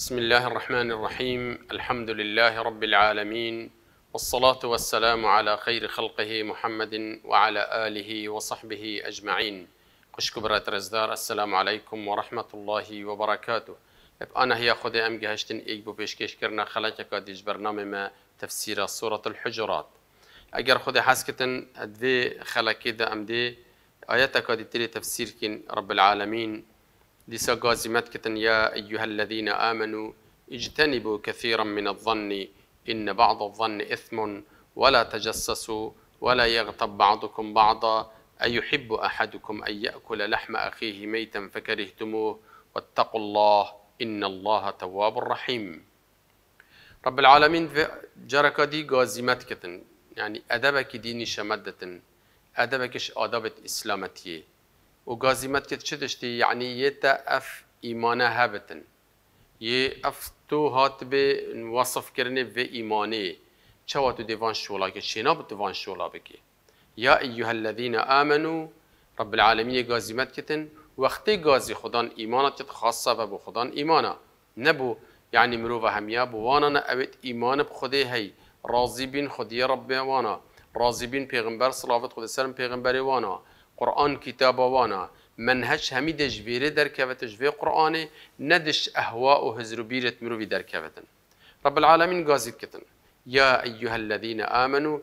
بسم الله الرحمن الرحيم. الحمد لله رب العالمين، والصلاة والسلام على خير خلقه محمد وعلى آله وصحبه أجمعين. قشكبرات رزدار. السلام عليكم ورحمة الله وبركاته. أنا هي خدي أم جهشتن إيج بو بيشكش كرنا خلاجك ديج برنامج ما تفسير سورة الحجرات. أجر خدي حسكتن أدفي خلاكيدا أم دي آياتك دي تري تفسير كين رب العالمين. ديسا قازمت كتن يا أيها الذين آمنوا اجتنبوا كثيرا من الظن إن بعض الظن إثم ولا تجسسوا ولا يغتب بعضكم بعضا أيحب أحدكم أن يأكل لحم أخيه ميتا فكرهتموه واتقوا الله إن الله تواب رحيم. رب العالمين جركا دي قازمت كتن يعني أدبك ديني شمدة أدبكش آداب إسلامتي وقازمت كت شدشتي يعني يتا اف ايمانه هبتن اف تو هات به وصف کرنه و ایمانه چوا تو دیوان شولا که شینا بو دیوان شولا بکی یا ایها الذين آمنوا رب العالمین قازمت کتن وقتی قازی خدان ایمانت خاصه و بو خدان ایمانه نبو يعني مروفه همیا بو وانا اوید ایمان بخوده هی راضی بین خودی رب وانا راضی بین پیغمبر صلوات خود سرم پیغمبر وانا قرآن كتاب وانا منهج همي دجبيري دركبت جبي قرآن ندش أهواء وهزر بيرة مروي دركبتن. رب العالمين قازي كتن يا أيها الذين آمنوا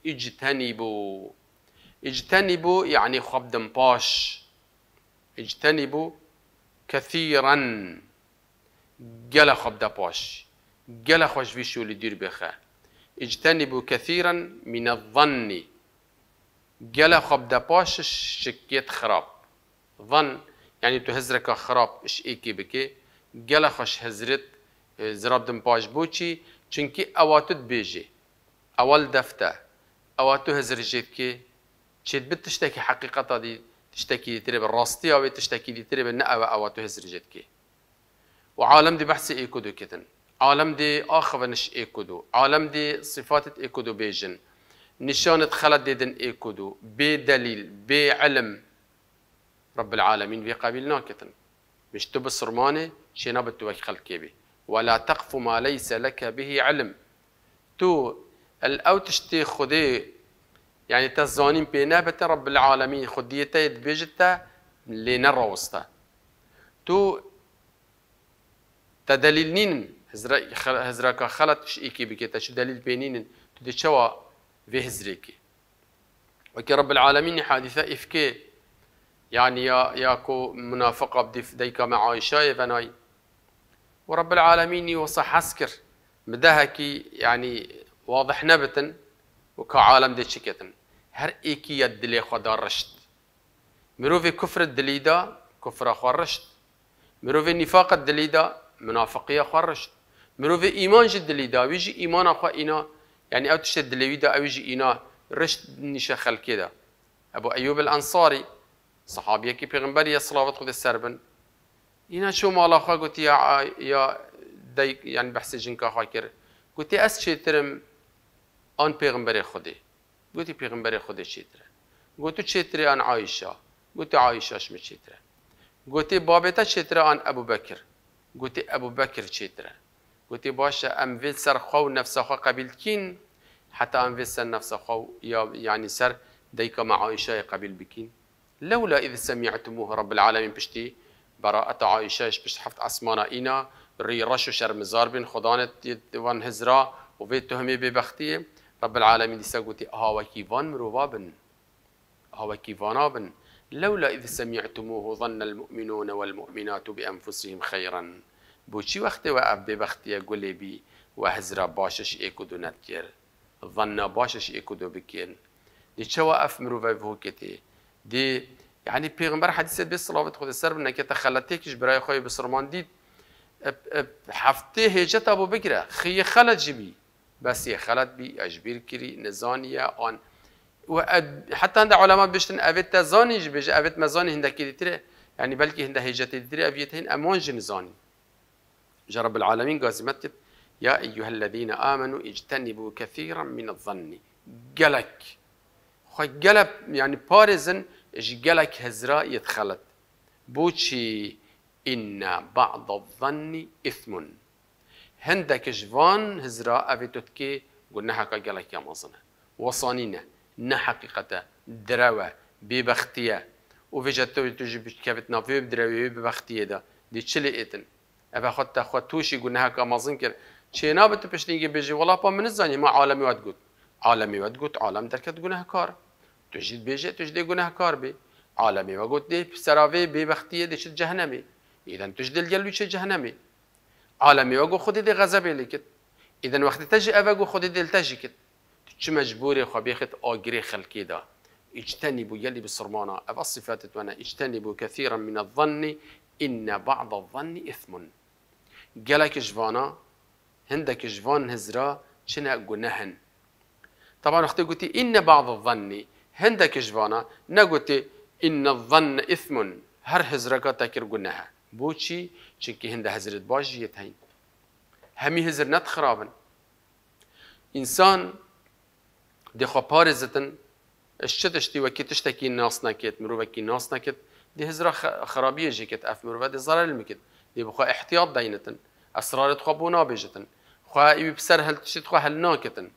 اجتنبوا يعني خبدن باش اجتنبوا كثيرا جل خبدا باش جل خوش فيشو لدير بخا اجتنبوا كثيرا من الظن جل خبدا باش شكيت خراب ظن يعني تو هزرك خراب اش ايكي بكي جل خوش هزرت زراب دم باش بوچي چونكي اواتد بيجي اول دفته اواتو هزر جيت كي چيت بتشتكي حقيقة دي تشتكي تري بالراستي او تشتكي دي تري بالنا اواتو هزر جيت كي وعالم دي بحث ايكودو كتن عالم دي اخفنش ايكودو عالم دي صفات ايكودو بيجن نشانة خلد ديدن ايكودو بدليل بعلم رب العالمين في قابلنا كتن مش تبصر ماني شينا بتوك خلقي بي ولا تقف ما ليس لك به علم تو الأو تشتي خدي يعني تزانين بينابة رب العالمين خديته يدبجته لنروسته تو تدليلنين هزراك خلط شيكي بكيتا شو دليل بينين تدي شوا في هزريكي وكي رب العالمين حادثة إفكي يعني ياكو منافقة بديكا مع عائشة فناي ورب العالمين يوصح حسكر مدهكي يعني واضح نبتن وكعالم دي شكتن هر إيكي يدلي خدا رشد مروفي كفر الدليدا كفر أخوار رشد مروفي نفاق الدليدا منافقية أخوار رشد مروفي إيمان جد الدليدا ويجي إيمان أخوة إنا يعني أو تشد دليدا أو يجي إنا رشد نشا خل كده أبو أيوب الأنصاري صحابي كي بيغمبري صلاة خد السربن إنا شو مالا خا قلت يا داي يعني بحث جنكا خاكر قلت أس شيترم أن بيغمبري خدي قلت بيغمبري خدي شيتر قلت شيتري أن عائشة قلت عائشة شمت شيتر قلت بابتا شيتر أن أبو بكر قلت أبو بكر شيتر قلت باشا أم في سر خو نفسه خو قبيل كين حتى أم في سر نفسه خو يعني سر ديك مع عائشة قبيل بكين لولا إذ سمعتموه رب العالمين بشتي براءة عائشة بشت حفت أسمانا إنا ري رشو شرمزار بين خدانة وان هزرا وفيت تهمي ببختي رب العالمين يسقوتي هاوكي فان مروبابن هاوكي فانابن لولا إذ سمعتموه ظن المؤمنون والمؤمنات بأنفسهم خيرا بوشي وقت وقف ببختي قولي بي وهزرا باشش إيكودو نتكر ظن باشش إيكودو بكين دي شو وقف مروبا فوكتي دي يعني پیغمبر حدیث به صلوات خود سر بنا که تخلتیکش برای خوی بسرمان دید هفته هجت ابو بکر خی خلت جبی بس یه خلت بی اجبیر کری نزانیه آن و حتی هند علماء بشتن اوید تزانیج بج اوید مزانی هنده کی دیتره يعني بلكي هنده هجت دیتره اویتهن امان جنزانی جرب العالمين قازمت يا ايها الذين امنوا اجتنبوا كثيرا من الظن قلك خوي قلب يعني بارزن جلك هزرا يدخلت بوشي إن بعض الظن إثم هندك جوان هزرا أبيتوت كي قلنا هكا قالك يا مازنة وصانينة نحقيقة دروة ببختية وفيجاتو تجي بكافتنا في بدروة ببختية دا دي تشلي إتن أبا خدت أخوات توشي قلنا هكا مازن كر شي نابت بشتيجي بيجي والله با من الزاني ما عالمي واتقول عالمي واتقول عالم دركت قلنا هكار تجي بيجي تجي قلنا هكار بي عالمي وقلت دي بسراوي ببختية دي شد جهنمي إذا تجي الجلو شد جهنمي عالمي وقو خدي دي غزبي لكت إذا وقت تجي أبا قو خدي دي التجي كت تجي مجبوري خبيخت آجري خلقي دا اجتنبوا يلي بالصرمانة أبا الصفات وانا اجتنبوا كثيرا من الظن إن بعض الظن إثم قالك جوانا هندك جوان هزرا شنا قنهن طبعا اختي قلتي إن بعض الظن هندك جوانا نقولتي إن الظن إثم هر هزرقا تاكر قنها بوشي چونكي هند هزرت باجي يتهين همي هزر نت خرابن إنسان دي خو بارزتن اشتشتي وكي تشتكي ناس نكت مروبكي ناس نكت دي هزرا خرابية جيكت اف مروبا دي ضرر المكت دي بخوا احتياط دينتن اسرار تخبونا بيجتن خوا ايبي بسر هل تشت خوا هل ناكتن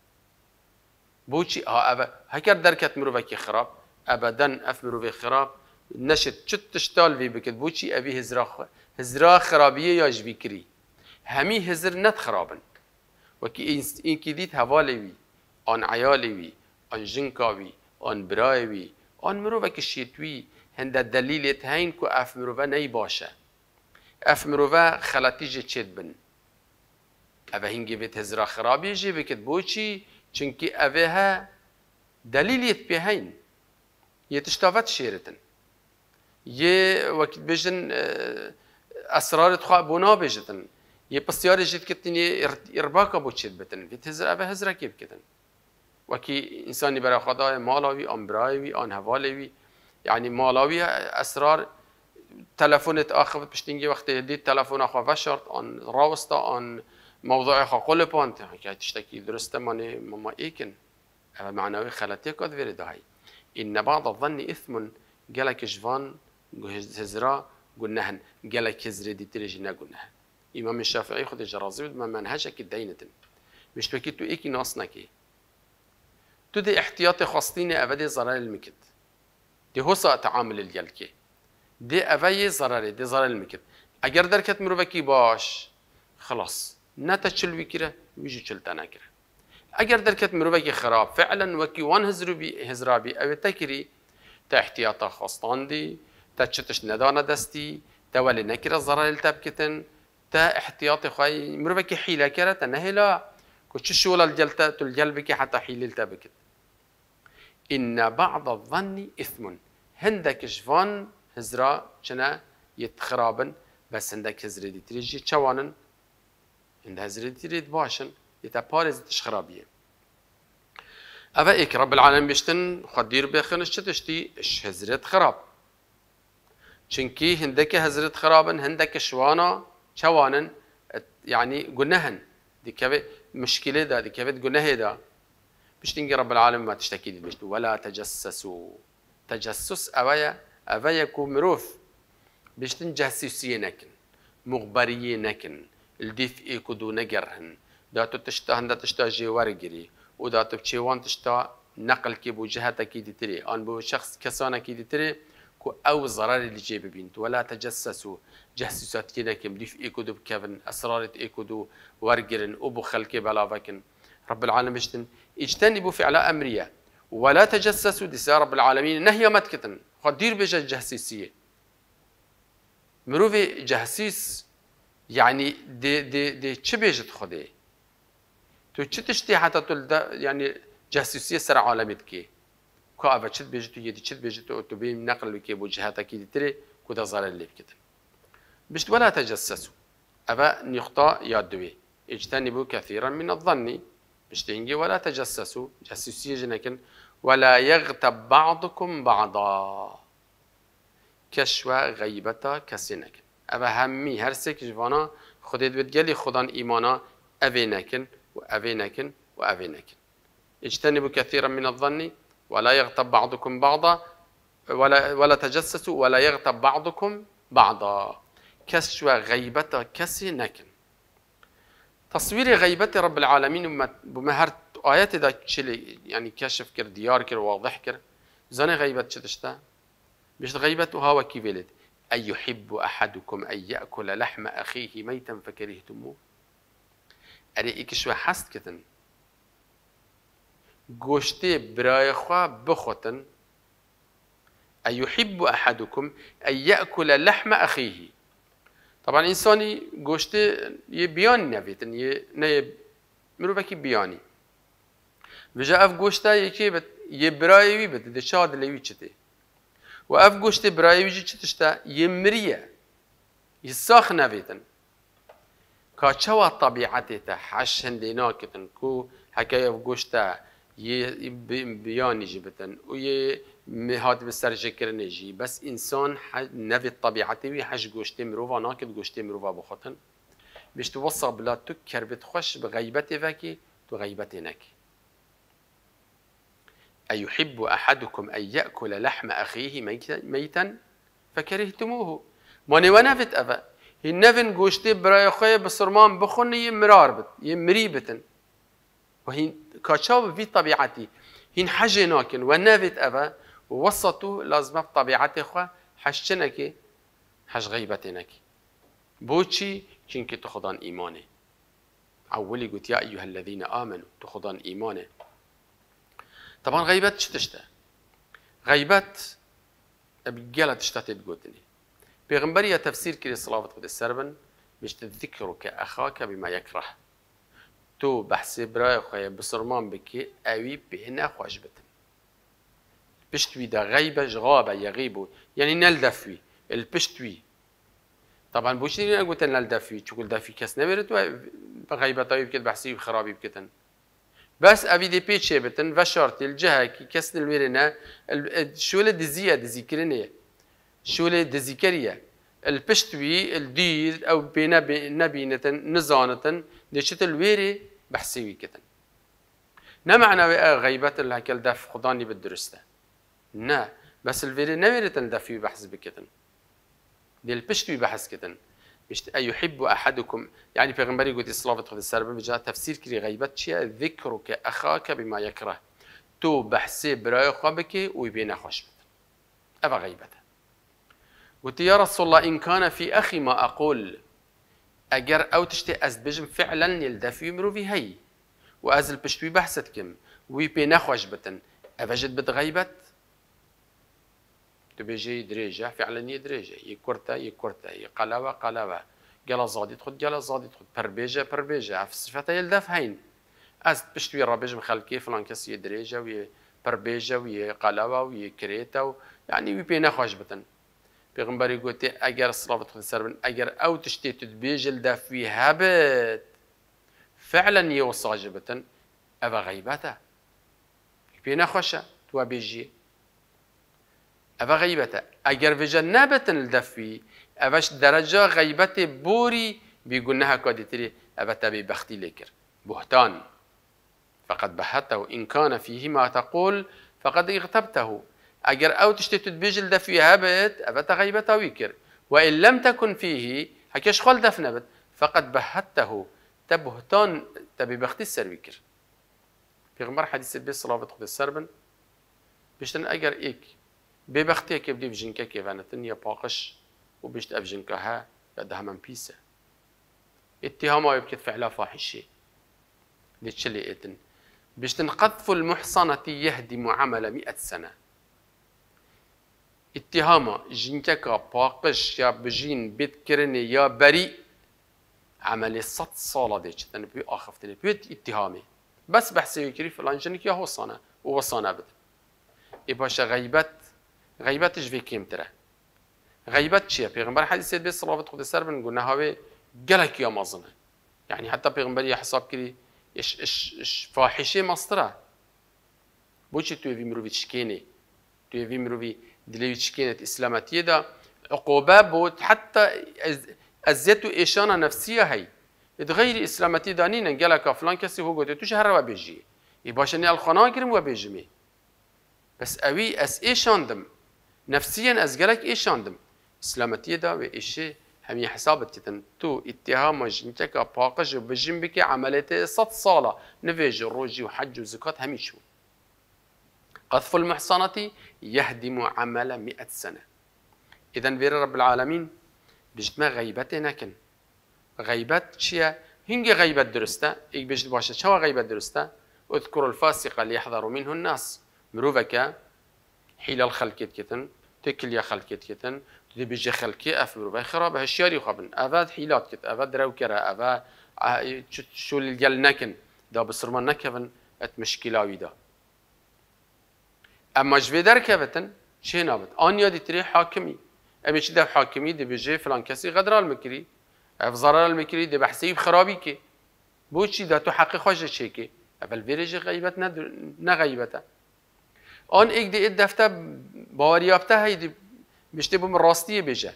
بوشي ابا هكر دركت مروبكي خراب ابدا اف مروبي خراب نشت شت تشتال في بكت بوشي ابي هزرا خرابية ياج بكري همي هزر نت خرابن وكي إنكي ديت هوالي آن عيالي آن جنكاوي آن برايوي آن مروفك الشيتوي هند الدليل هين كو اف مروفا ني باشا اف مروفا خلاتي جي تشيد بن اف هنگي بيت هزرا خرابي جي بكت بوشي چنكي افها دليل يتبهين يتشتافت شيرتن وكت بجن اسرار تخوا بونا بجتن يبصيار جيت كتني إرباكا بوتشيت بتن في تهزر أبا هزرا كيف كتن وكي إنساني برا خداي مالاوي أن برايوي أن هوالوي يعني مالاوي أسرار تلفونت آخر بشتينجي وقت يديت تلفون آخر فشرت أن راوستا أن موضوع آخر قلبان كي تشتكي درسته ماني ماما إيكن أبا معنوي خلاتي قد فرد هاي إن بعض الظن إثم قالك جوان هزرا قلناهن قالك هزري دي تريجينا قلناهن إمام الشافعي خد الجرازي ما منهجك الدينة مش بكيتو إيكي ناصنكي تو دي احتياطي خاصتيني أبدي ضرر المكت دي هو تعامل الجلكي دي أبي ضرر دي ضرر المكت أجر دركت مروفكي باش خلاص نتشل وكرة ويجي شلتنا كرة أجر دركت مروفكي خراب فعلا وكي وان هزرابي أو تكري تحتياطا خاصتان دي تشتش ندانا دستي تولي نكرة ضرر التبكتن تا احتياطي خاي مروفكي حيلة كرة تنهلا كوتش ولا الجلتا تلجلبك حتى حيل التبكت إن بعض الظن إثم هندك جفان هزرا شنا يتخرابن بس هندك هزري دي تريجي تشوانن هند هزري دي تريد باشن يتبارز تشخرابية أبا إيك رب العالمين بيشتن خدير بيخنش تشتي إش هزريت خراب چنكي هندك هزريت خرابن هندك شوانا شوانن يعني قلناهن دي كيف مشكلة دا دي كيف قلناها دا بيشتنجي رب العالمين ما تشتكي دي بيشتو ولا تجسسوا تجسس أبايا كو مروف بيشتن جاسوسية نكن مغبرية نكن الديف إيكو دو نجرهن داتو تشتا هندا تشتا جيوار جري وداتو بشيوان تشتا نقل كي بو جهة كي دي تري أن بو شخص كسانا كي دي تري كو أو ضرر اللي جيب بينت ولا تجسسوا جاسوسات كده كم ديف إيكو دو بكفن أسرارة إيكو دو ورجرن أبو خلقي بلافكن رب العالمين بيشتن اجتنبوا فعل أمرية ولا تجسسوا دي رب العالمين نهي متكتن خدير بيجا الجاسوسية مروفي جاسوس يعني دي چه بيجت خده تو چه تشتي حتى تلدا يعني جاسوسية سر عالمت كي كأبا چه بيجتو يدي چه بيجتو تو بيم نقل بكي بوجهاتا كي دي تري كودا ضرر اللي بكتن بشت ولا تجسسوا أبا نقطة يادوي اجتنبوا كثيرا من الظن بشتينجي ولا تجسسوا جاسوسية جنكن ولا يغتب بعضكم بعضا كشوا غيبتا كسنكن أبا همي هرسك جوانا خديت بتجلي خدان إيمانا أفينكن وأفينكن وأفينكن اجتنبوا كثيرا من الظن ولا يغتب بعضكم بعضا ولا تجسسوا ولا يغتب بعضكم بعضا كشوا غيبتا كسنكن تصوير غيبة رب العالمين بمهر آيات دا تشلي يعني كشف كر ديار كر واضح كر زاني غيبة شتشتا مش غيبة هوا كي ولد أي يحب أحدكم أن يأكل لحم أخيه ميتا فكرهتموه أريك شو حست كتن گوشته برای خوا بخوتن أن يحب أحدكم أن يأكل لحم أخيه طبعا إنساني گوشته يبيان نبيتن نه مروفكي بياني بجا أف گوشته يكي بت يبرايوي بت ده شاد لوي چته و أف گوشته برايوي جي چتشتا يمريه يساخ نبيتن كاچوا طبيعته حش هندينا كتن كو حكاية گوشته بياني جبتن ويه مهات بسر جكر نجي بس انسان نفي طبيعته وي حش گوشته مروفا ناكد گوشته مروفا بخوتن باش توصى بلا تو كربت خوش بغيبته فكي تو غيبته نكي أيحب أحدكم أن يأكل لحم أخيه ميتا فكرهتموه ما نوانفت أفا هي نفن گوشته براي خويا بسرمان بخون يمرار بت يمريبتن وهي كاشاب في طبيعتي هين حاجة ناكن ونافت أبا ووسطوا لازم بطبيعتي خوا حشتنك حش غيبتنك بوشي كنك تخضان إيماني أولي قلت يا أيها الذين آمنوا تخضان إيماني طبعا غيبت شتشتا غيبت بقالة تشتاتي تقولني بيغنبرية تفسير كري صلاة قد السربن مش تذكرك أخاك بما يكره تو بحث برای خواه بسرمان بکی اوی به نخواش بتن پشتوی دا غیبش غابه یغیبو یعنی نلدفوی الپشتوی طبعا بوشی دیگه نگوتن نلدفوی چون دفوی کس نبرد و غیبت هایی بکت بحثی خرابی بکتن بس اوی دی پیچه بتن و شرطی الجهه که کس نلویرنه شول دزیه دزی کرنه شول دزی کریه الپشتوی الدیر او بينا نبينة نزانة دشت الويري بحسيوي كتن نا معنى غيبة اللي هكال دف خضاني بالدرسته نا بس الويري نويرة دفي بحث بكتن دي البشتوي بحث كتن مش يحب أحدكم يعني پیغمبري قلت الصلاة خد السربة بجاء تفسير كري غيبة شيء ذكرك أخاك بما يكره تو بحثي براي خابك ويبين خوش بتن أبا غيبته قلت يا رسول الله إن كان في أخي ما أقول أجر أو تشتي أزبجم فعلا يلدفي مروفي هي وأزل بشتوي بحثتكم ويبي نخوش بتن أفجد بتغيبت تبيجي دريجة فعلا يدريجة يكورتا يكورتا يقلبة قلبة قال زادي تخد قال زادي تخد بربيجة بربيجة في صفته يلدف هين أز بشتوي رابجم خلكي فلان كس يدريجة ويبربيجة ويقلبة ويكريتا يعني ويبي نخوش بتن پیغمبری گوته اگر صلوات خود سر بن اگر او تشتی تدبیجل دفوی هبت فعلا يوصاجبتن أبا غيبته بينا خوشة تو بيجي أبا غيبته أجر في جنابة الدفي أباش درجة غيبته بوري بيقولناها كادتري أبا تبي بختي لكر بهتان فقد بهته إن كان فيه ما تقول فقد اغتبته أجر أو تشتت بيجل دفي هبت أبا تغيبته ويكر وإن لم تكن فيه هكيش خل دفنبت فقد بهته تبهتان تبي بختي السرويكر في غمر حديث البيت صلاة خد السربن بيشتن أجر إيك ببختي كيف دي بجنكا كيف أنا تنيا باقش وبيشت أفجنكها يدها من بيسة اتهامها يبكت فعلا فاحشة لتشلي إتن بيشتن قذف المحصنة يهدم عمل 100 سنة اتهامها جنكا باقش يا بجين بيت كرني يا بريء عمل 100 صالة ديش تنبي آخفتني بيت اتهامي بس بحثي يكري فلان جنك يا هو صانع وصانع بد إباش غيبتش في كيم ترى غيبت شيء پیغمبر حديث بيت صلاة خود سر بنقولنا هاوي جلك يا مازنه يعني حتى پیغمبر يحساب كري إش فاحشة مصدره بوش توي في مروي تشكيني توي في مروي دليل تشكينة إسلامتية ده عقوبة بود حتى أزيتو إشانة نفسية هي تغير إسلامتي دانين جلك فلان كسي هو قلت توش هرب بيجي يباشني الخناقر وبيجمي بس أوي أس إيش عندم نفسيا أزجلك إيش عندم إسلامتي ده وإيش همي حسابت كتن تو اتهام جنتك باقج بجن بك عملته 100 صالة نفيج الروجي وحج وزكاة همي شو قذف المحصنة يهدم عمل 100 سنة. إذا بير رب العالمين بجد ما غيبتنا كن غيبت شيا هنجي غيبت درسته إيك بجد باشا شو غيبت درسته اذكر الفاسق ليحذر منه الناس مروفك حيل الخلق كتن تكل يا خلق كتن تدي بيجي خلقي أفمرو خراب هالشياري وخبن أفاد حيلات كت أفاد روكرة أفاد شو الجل نكن دا بصرمان نكفن مشكلة ويدا. اما جویدر كفتن چه نابد آن یادی تری حاکمی اما چی ده حاکمی ده بجه فلان کسی غدرال مکری افزارال مکری ده بحثی خرابی که بو چی ده تو حقی خوش چه که اول ویرج غیبت نه غیبته آن ایک ده دفته باوریافته هیدی مشته بوم راستی بجه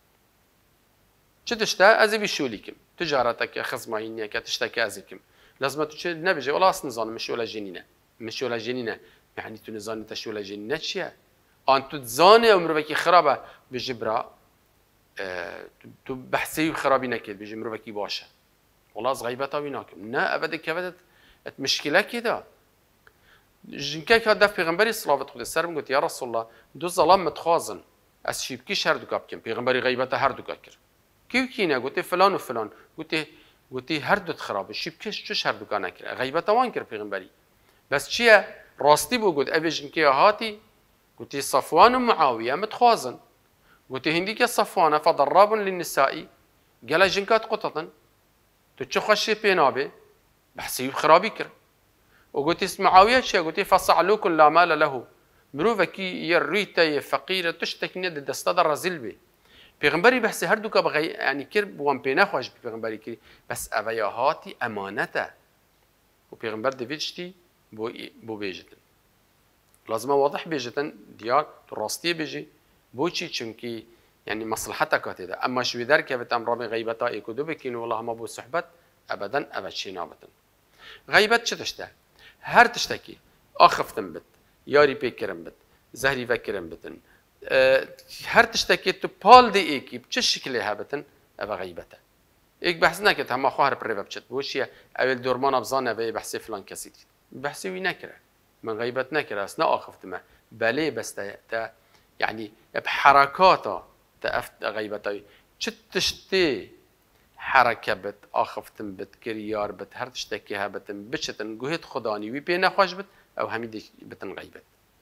چه تشته از بیشولی کم تجارتك خزماینیه که تشته که از کم لازم تو چه نبجه ولا اصلا نزانم مشولا جنینه مشولا جنینه يعني تو نزاني تشولا جنة شيء أن تزاني أمرك خرابة بجبرا تو بحثي خرابي نكيد بجمرك باشا والله غيبتها ويناكم نا أبدا كفتت مشكلة كده جنكا هدف پیغمبری صلوات خود سر میگفت یا رسول الله دو ظلام متخازن از شیب کی هر دو کاب کن پیغمبری غیبت هر دو کار کی نه گفت فلان و فلان گفت هر دو خرابه شیب کش چش هر دو کار نکره غیبت وان کر پیغمبری بس چیه راستی بوجود أبيجن كي هاتي قلت صفوان ومعاوية متخازن قلت هنديك صفوان فضراب للنساء قال جنكات قططا تتشخش بينابي بحسيب خرابي كر وقلت معاوية شيء قلت فصعلوك لا مال له مروفكي يريتا فقيرة تشتكي ند دستدر زلبي پیغمبری بحث هر دو که بغی يعني كرب وان بينا خوش پیغمبری كري بس أبيا هاتي أمانته وبيغمبر دفيدشتي بو بيجتن لازم واضح بيجتن ديار راستي بيجي بوشي چونكي يعني مصلحتك هذا اما شو ذلك بتم رامي غيبتا يكدو بكين والله ما بو صحبت ابدا ابد شي نابتن غيبت چه تشته هر تشتكي اخفتن بت ياري بكرم بت زهري فكرم بتن هر تشتكي تو بال دي ايكي بچه شكل هابتن ابا غيبته ايك بحث نكت هم خوار بريفا بچت بوشي اول دورمان ابزانه في بحث فلان كسيت بحثي وي نكره من غيبت نكره اثناء اخفت ما بلي بس تا يعني بحركاته تأفت غيبته تشتي حركه بت اخفتن بت كريار بت هر تشتكيها بتن بچتن جهد خداني وي بين خوش بت او هميد بتن غيبت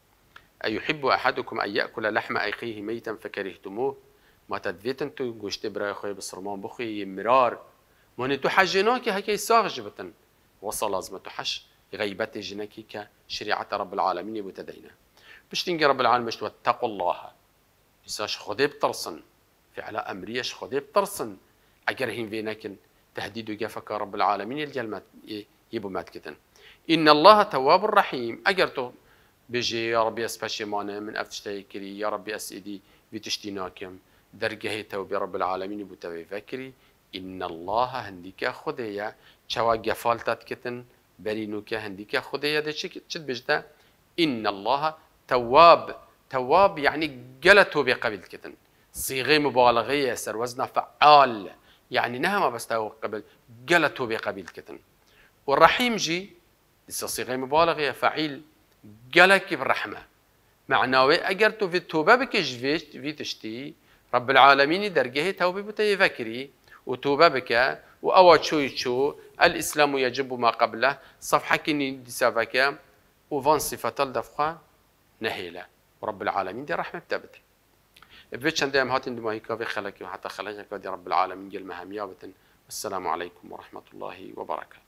ايحب احدكم ان ياكل لحم اخيه ميتا فكرهتموه ما تدفيتن تو گوشت برای خوی بسرمان بخوی مرار من تو حجنا که هکی ساغ جبتن وصل لازم تحش غيبت جنكي كشريعة رب العالمين بتدينا بشتنجي رب العالمين مش واتقوا الله يساش خدي بترسن فعلى أمريش خدي بترسن أجرهم فينكن تهديد جافك رب العالمين الجلمات يبو مات كتن إن الله تواب الرحيم أجرتو بيجي يا ربي أسبشيمانه من أفتشتي كري يا ربي أسئدي بتشتيناكم درجه توبي رب العالمين بتوي فكري إن الله هنديك خديا شوا جفالتات كتن برينو كهنديك خديا ده شد بجدا إن الله تواب يعني قلته بقبل كتن صيغة مبالغية سر وزنها فعال يعني نهما بس قبل قلته بقبل كتن والرحيم جي لسه صيغة مبالغية فعيل قلك بالرحمة معناه أجرتو في التوبة بكش في تشتي رب العالمين درجه توبة بتيفكري وتوبة بك وأول شو الإسلام يجب ما قبله صفحة كني دسافك وفان صفة الدفقة نهيلة ورب العالمين دي رحمة بتبت بفيتش عندهم هاتين دمائي كافي خلقي وحتى خلقك دي رب العالمين جل مهميابة والسلام عليكم ورحمة الله وبركاته.